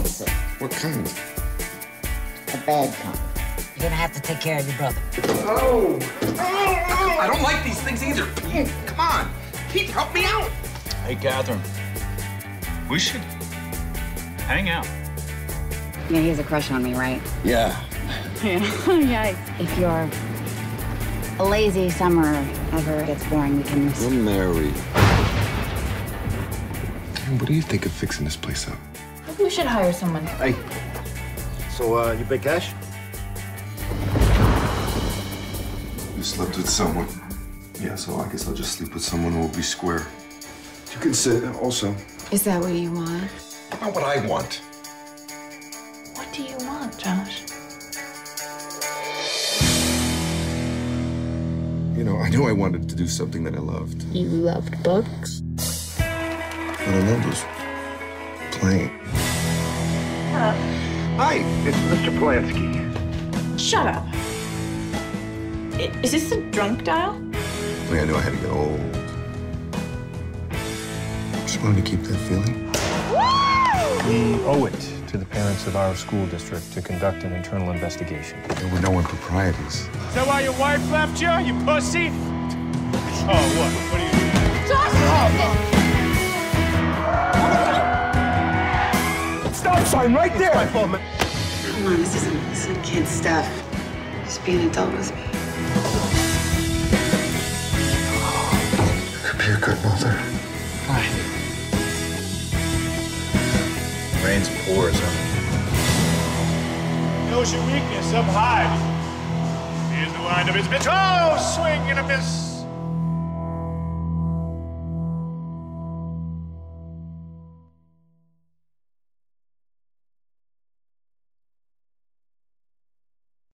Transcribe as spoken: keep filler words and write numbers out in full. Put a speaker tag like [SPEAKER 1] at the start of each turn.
[SPEAKER 1] opposite.
[SPEAKER 2] What kind?
[SPEAKER 1] A bad kind. You're gonna have to take care of your brother.
[SPEAKER 2] Oh! Oh! I don't like these things either, Pete. Come on. Pete, help me out.
[SPEAKER 3] Hey, Catherine. We should hang out.
[SPEAKER 4] Yeah, he has a crush on me, right?
[SPEAKER 2] Yeah.
[SPEAKER 4] Yeah. Yikes. If you're a lazy summer ever gets boring, we can...
[SPEAKER 2] We're married. What do you think of fixing this place up?
[SPEAKER 5] Maybe we should hire someone.
[SPEAKER 6] Hey. So, uh, you pay cash?
[SPEAKER 2] You slept with someone. Yeah, so I guess I'll just sleep with someone who will be square. You can sit also.
[SPEAKER 5] Is that what you want?
[SPEAKER 2] How about what I want?
[SPEAKER 5] What do you want, Josh?
[SPEAKER 2] You know, I knew I wanted to do something that I loved.
[SPEAKER 5] You loved books?
[SPEAKER 2] What I loved was playing.
[SPEAKER 5] Hello.
[SPEAKER 6] Hi, it's Mister Polanski.
[SPEAKER 5] Shut up. I- is this a drunk dial?
[SPEAKER 2] I think I knew I had to get old. Just wanted to keep that feeling.
[SPEAKER 7] We owe it to the parents of our school district to conduct an internal investigation.
[SPEAKER 2] There were no improprieties.
[SPEAKER 7] Is that why your wife left you, you pussy? Oh, what? What are you doing?
[SPEAKER 5] Josh, oh.
[SPEAKER 6] Stop sign right there! My fault, man.
[SPEAKER 8] Come on, this isn't, this isn't kid stuff. Just be an adult with me.
[SPEAKER 2] You could be a good mother.
[SPEAKER 3] Fine. Rain's pours, huh?
[SPEAKER 7] Knows your weakness up high. Here's the wind of his bitch. Oh, swing and a miss.